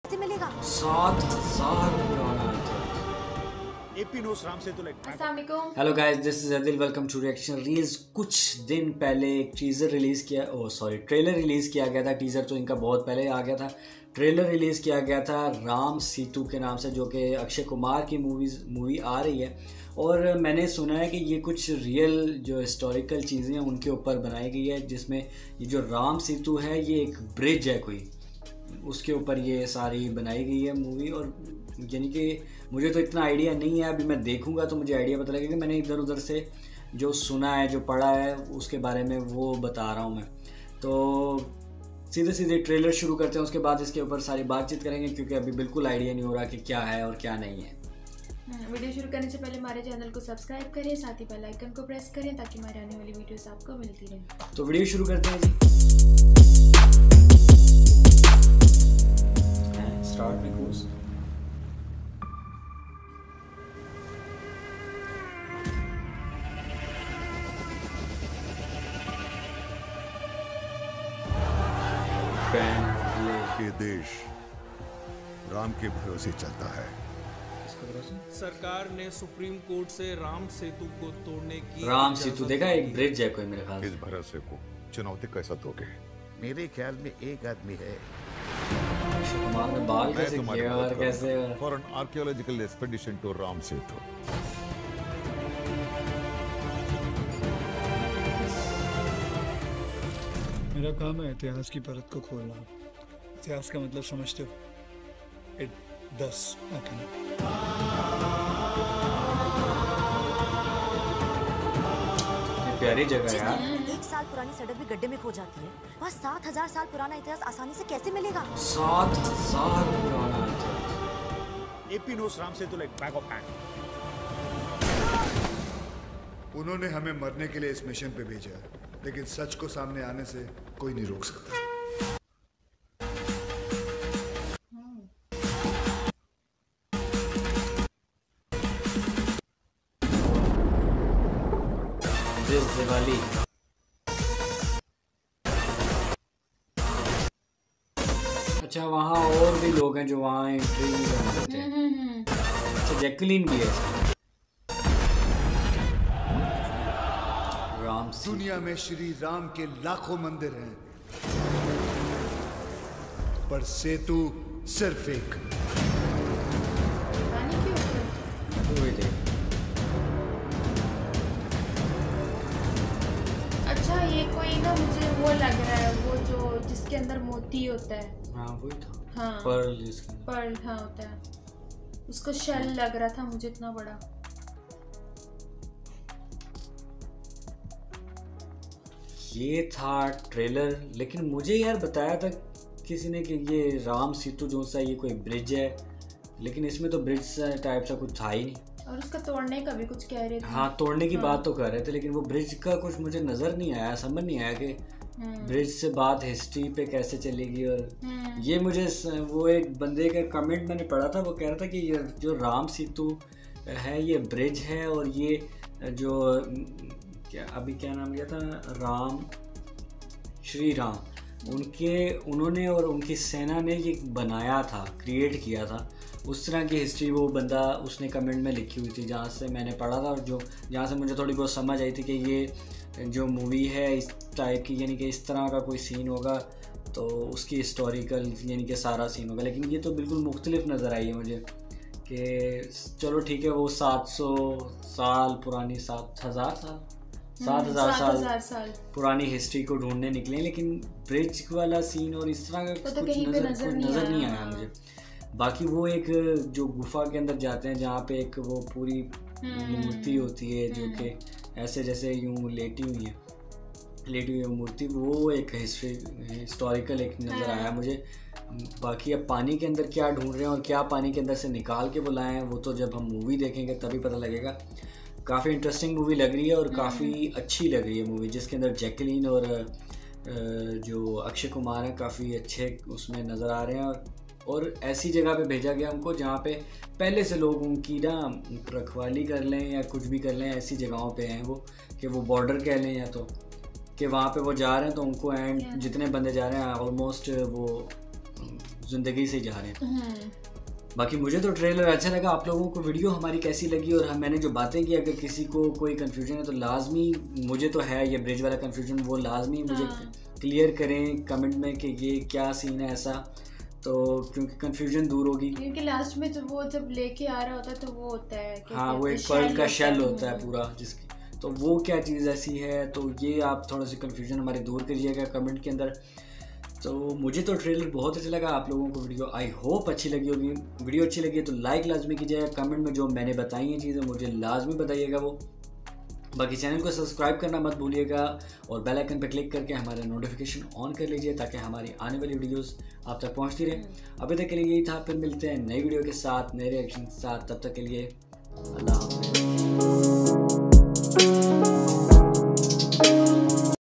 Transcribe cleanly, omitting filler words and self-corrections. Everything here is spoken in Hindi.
कैसे मिलेगा? 7,000 पुराना। Hello guys, this is Adil. Welcome to reaction reels. कुछ दिन पहले एक टीज़र रिलीज़ किया, ट्रेलर रिलीज़ किया गया था। टीज़र तो इनका बहुत पहले आ गया था। ट्रेलर रिलीज़ किया गया था राम सेतु के नाम से, जो कि अक्षय कुमार की मूवी आ रही है। और मैंने सुना है कि ये कुछ रियल जो हिस्टोरिकल चीज़ें हैं उनके ऊपर बनाई गई है, जिसमें ये जो राम सेतु है ये एक ब्रिज है कोई, उसके ऊपर ये सारी बनाई गई है मूवी। और यानी कि मुझे तो इतना आइडिया नहीं है, अभी मैं देखूंगा तो मुझे आइडिया पता लगेगा। मैंने इधर उधर से जो सुना है, जो पढ़ा है, उसके बारे में वो बता रहा हूँ मैं। तो सीधे ट्रेलर शुरू करते हैं, उसके बाद इसके ऊपर सारी बातचीत करेंगे, क्योंकि अभी बिल्कुल आइडिया नहीं हो रहा कि क्या है और क्या नहीं है। वीडियो शुरू करने से पहले हमारे चैनल को सब्सक्राइब करें, साथ ही बेल आइकन को प्रेस करें ताकि हमारे आने वाली वीडियोस आपको मिलती रहे। तो वीडियो शुरू करते हैं जी। स्टार्ट में कोर्स ये देश राम के भरोसे चलता है। सरकार ने सुप्रीम कोर्ट से राम सेतु को तोड़ने की राम सेतु देखा, एक ब्रिज है कोई मेरे ख्याल से। इस भरोसे को चुनौती कैसा दोगे? मेरे ख्याल में एक आदमी है। अक्षय कुमार ने बाल कैसे किया और कैसे? For an archaeological expedition to Ram Setu. मेरा काम है इतिहास की परत को खोलना। इतिहास का मतलब समझते हो? इट दस प्यारी जगह है यार। 1 साल पुरानी सड़क भी गड्ढे में खो जाती है, वहाँ 7,000 साल पुराना इतिहास आसानी से कैसे मिलेगा? 7,000 पुराना। AP knows Ram Setu like back of hand. उन्होंने हमें मरने के लिए इस मिशन पे भेजा, लेकिन सच को सामने आने से कोई नहीं रोक सकता। दिवाली अच्छा, वहाँ और भी लोग हैं जो वहाँ एंट्री नहीं करना चाहते। अच्छा, जैकलीन भी है। राम दुनिया में श्री राम के लाखों मंदिर हैं, पर सेतु सिर्फ एक। अच्छा, ये कोई ना मुझे वो लग रहा है, वो जो जिसके अंदर मोती होता है। हाँ वही था। हाँ पर्ल हाँ होता है, उसका शेल लग रहा था मुझे इतना बड़ा। ये था ट्रेलर, लेकिन मुझे यार बताया था किसी ने कि ये राम सेतु जो सा ये कोई ब्रिज है, लेकिन इसमें तो ब्रिज टाइप सा कुछ था ही नहीं। और उसका तोड़ने का भी कुछ कह रहे थे। हाँ, तोड़ने की बात तो कर रहे थे, लेकिन वो ब्रिज का कुछ मुझे नज़र नहीं आया, समझ नहीं आया कि ब्रिज से बात हिस्ट्री पे कैसे चलेगी। और ये मुझे वो एक बंदे का कमेंट मैंने पढ़ा था, वो कह रहा था कि ये जो राम सेतु है ये ब्रिज है, और ये जो क्या नाम लिया था, श्री राम, उन्होंने और उनकी सेना ने ये बनाया था, क्रिएट किया था। उस तरह की हिस्ट्री वो बंदा उसने कमेंट में लिखी हुई थी, जहाँ से मैंने पढ़ा था और जहाँ से मुझे थोड़ी बहुत समझ आई थी कि ये जो मूवी है इस टाइप की, यानी कि इस तरह का कोई सीन होगा तो उसकी हिस्टोरिकल यानी कि सारा सीन होगा। लेकिन ये तो बिल्कुल मुख्तलिफ नज़र आई है मुझे कि चलो ठीक है, वो 700 साल पुरानी 7,000 साल पुरानी हिस्ट्री को ढूंढने निकले, लेकिन ब्रिज वाला सीन और इस तरह का तो कुछ नज़र नहीं आया मुझे। बाकी वो एक जो गुफा के अंदर जाते हैं, जहाँ पे एक वो पूरी मूर्ति होती है जो कि ऐसे जैसे यूं लेटी हुई मूर्ति, वो एक हिस्टोरिकल एक नज़र आया मुझे। बाकी अब पानी के अंदर क्या ढूंढ रहे हैं और क्या पानी के अंदर से निकाल के बुलाए हैं, वो तो जब हम मूवी देखेंगे तभी पता लगेगा। काफ़ी इंटरेस्टिंग मूवी लग रही है और काफ़ी अच्छी लग रही है मूवी, जिसके अंदर जैकलीन और जो अक्षय कुमार हैं काफ़ी अच्छे उसमें नज़र आ रहे हैं। और ऐसी जगह पे भेजा गया उनको जहाँ पे पहले से लोग उनकी ना रखवाली कर लें या कुछ भी कर लें, ऐसी जगहों पे हैं वो कि वो बॉर्डर कह लें या तो कि वहाँ पे वो जा रहे हैं तो उनको एंड जितने बंदे जा रहे हैं ऑलमोस्ट वो ज़िंदगी से जा रहे हैं। बाकी मुझे तो ट्रेलर अच्छा लगा। आप लोगों को वीडियो हमारी कैसी लगी और मैंने जो बातें की, अगर किसी को कोई कन्फ्यूजन है तो लाजमी, मुझे तो है ये ब्रिज वाला कन्फ्यूजन, वो लाजमी मुझे क्लियर करें कमेंट में कि ये क्या सीन है ऐसा, तो क्योंकि कन्फ्यूजन दूर होगी। क्योंकि लास्ट में जब वो लेके आ रहा होता है तो वो होता है, हाँ, वो एक पर्ल का शेल होता है पूरा जिसकी, तो वो क्या चीज़ ऐसी है, तो ये आप थोड़ा सा कन्फ्यूजन हमारे दूर करिएगा कमेंट के अंदर। तो मुझे तो ट्रेलर बहुत अच्छा लगा। आप लोगों को वीडियो आई होप अच्छी लगी होगी। वीडियो अच्छी लगी है तो लाइक लाजमी कीजिएगा, कमेंट में जो मैंने बताई हैं चीज़ें मुझे लाजमी बताइएगा वो। बाकी चैनल को सब्सक्राइब करना मत भूलिएगा और बेल आइकन पर क्लिक करके हमारा नोटिफिकेशन ऑन कर लीजिए ताकि हमारी आने वाली वीडियोस आप तक पहुंचती रहे। अभी तक के लिए यही था, फिर मिलते हैं नई वीडियो के साथ, नए रिएक्शन के साथ। तब तक के लिए अल्लाह हाफ़िज़।